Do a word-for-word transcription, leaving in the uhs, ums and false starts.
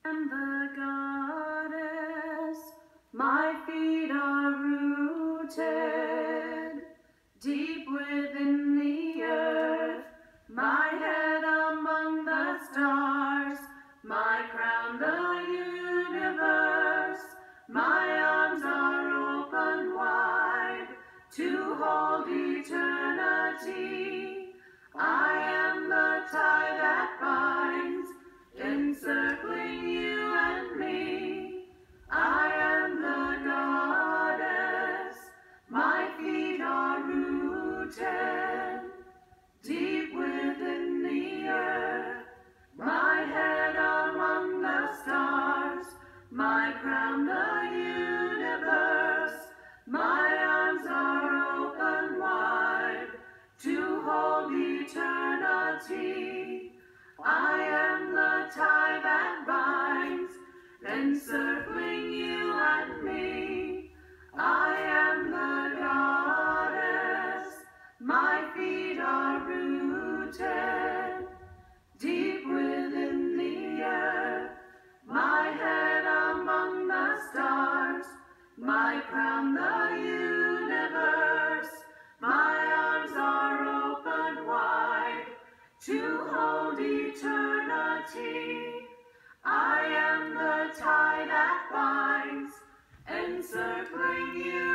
am the goddess, my feet are rooted deep within the earth, my head among the stars, my crown the universe, my arms are open wide to hold eternity. I am the tie that binds, encircling you and me. I am the goddess, my feet are rooted deep within the earth, my head among the stars, my crown the universe, my arms are open wide to hold eternity. I am the tie that binds, encircling you and me. I am the goddess, my feet are rooted deep within the earth, my head among the stars, my crown the universe, my arms are open wide to hold eternity. I am the tie that binds, encircling you